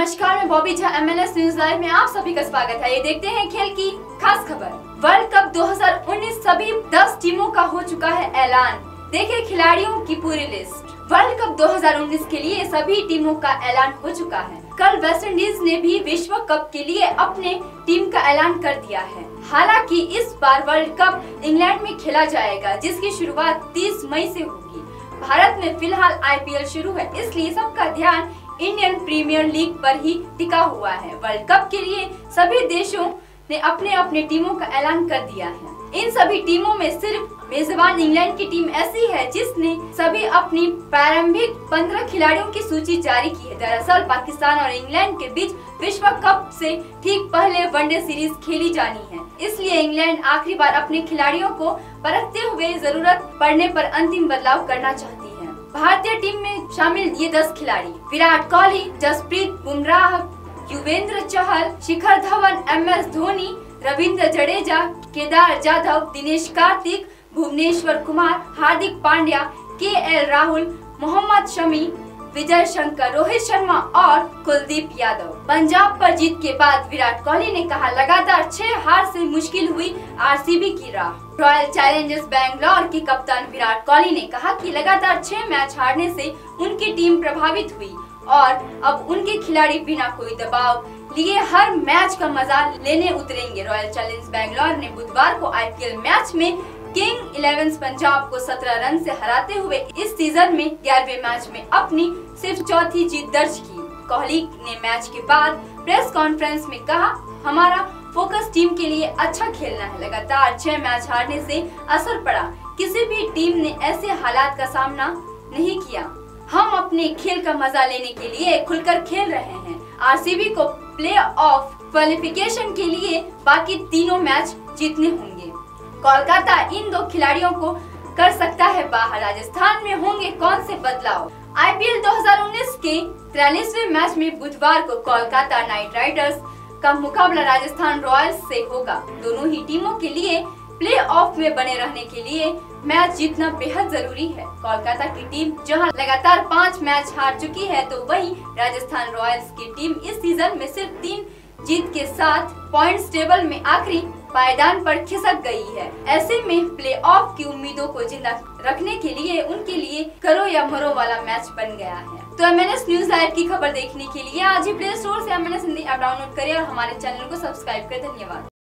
नमस्कार, मैं Bobby Jha MNS news live में आप सभी का स्वागत है। ये देखते हैं खेल की खास खबर। वर्ल्ड कप 2019 सभी 10 टीमों का हो चुका है ऐलान। देखें खिलाड़ियों की पूरी लिस्ट। वर्ल्ड कप 2019 के लिए सभी टीमों का ऐलान हो चुका है। कल वेस्टइंडीज ने भी विश्व कप के लिए अपने टीम का ऐलान कर दिया है। हालांकि इस बार वर्ल्ड कप इंग्लैंड में खेला जाएगा, जिसकी शुरुआत 30 मई से होगी। भारत में फिलहाल IPL शुरू है, इसलिए सबका ध्यान इंडियन प्रीमियर लीग पर ही टिका हुआ है। वर्ल्ड कप के लिए सभी देशों ने अपने अपने टीमों का ऐलान कर दिया है। इन सभी टीमों में सिर्फ मेजबान इंग्लैंड की टीम ऐसी है जिसने सभी अपनी प्रारंभिक 15 खिलाड़ियों की सूची जारी की है। दरअसल पाकिस्तान और इंग्लैंड के बीच विश्व कप से ठीक पहले वनडे सीरीज खेली जानी है, इसलिए इंग्लैंड आखिरी बार अपने खिलाड़ियों को परखते हुए जरूरत पड़ने पर अंतिम बदलाव करना चाहती है। भारतीय टीम में शामिल ये 10 खिलाड़ी विराट कोहली, जसप्रीत बुमराह, युवेंद्र चहल, शिखर धवन, MS धोनी, रविंद्र जडेजा, केदार जाधव, दिनेश कार्तिक, भुवनेश्वर कुमार, हार्दिक पांड्या, KL राहुल, मोहम्मद शमी, विजय शंकर, रोहित शर्मा और कुलदीप यादव। पंजाब पर जीत के बाद विराट कोहली ने कहा, लगातार 6 हार से मुश्किल हुई RCB की राह। रॉयल चैलेंजर्स बैंगलोर के कप्तान विराट कोहली ने कहा कि लगातार 6 मैच हारने से उनकी टीम प्रभावित हुई और अब उनके खिलाड़ी बिना कोई दबाव लिए हर मैच का मजा लेने उतरेंगे। रॉयल चैलेंजर्स बैंगलोर ने बुधवार को IPL मैच में किंग 11 पंजाब को 17 रन से हराते हुए इस सीजन में 11वें मैच में अपनी सिर्फ चौथी जीत दर्ज की। कोहली ने मैच के बाद प्रेस कॉन्फ्रेंस में कहा, हमारा फोकस टीम के लिए अच्छा खेलना है। लगातार 6 मैच हारने से असर पड़ा। किसी भी टीम ने ऐसे हालात का सामना नहीं किया। हम अपने खेल का मजा लेने के लिए खुलकर खेल रहे हैं। RCB को प्ले ऑफ क्वालिफिकेशन के लिए बाकी तीनों मैच जीतने होंगे। कोलकाता इन 2 खिलाड़ियों को कर सकता है बाहर। राजस्थान में होंगे कौन से बदलाव? IPL 2019 के 43वें मैच में बुधवार को कोलकाता नाइट राइडर्स का मुकाबला राजस्थान रॉयल्स से होगा। दोनों ही टीमों के लिए प्ले ऑफ में बने रहने के लिए मैच जीतना बेहद जरूरी है। कोलकाता की टीम जहां लगातार 5 मैच हार चुकी है, तो वहीं राजस्थान रॉयल्स की टीम इस सीजन में सिर्फ 3 जीत के साथ पॉइंट्स टेबल में आखिरी पायदान पर खिसक गई है। ऐसे में प्ले ऑफ की उम्मीदों को जिंदा रखने के लिए उनके लिए करो या मरो वाला मैच बन गया है। तो MNS न्यूज लाइव की खबर देखने के लिए आज ही प्ले स्टोर से MNS हिंदी ऐप डाउनलोड करें और हमारे चैनल को सब्सक्राइब करें। धन्यवाद।